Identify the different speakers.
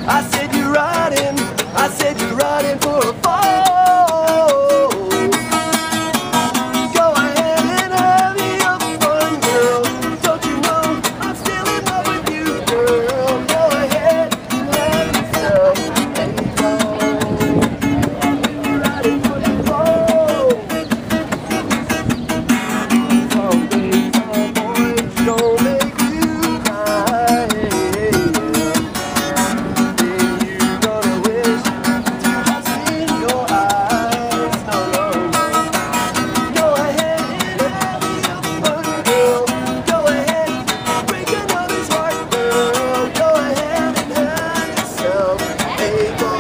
Speaker 1: I said you're riding, I said you're riding for a fall. Go ahead and have your fun, girl. Don't you know I'm still in love with you, girl? Go ahead and have yourself a ball. You're riding for the fall. Someday some boys gon' make you cry. Hey,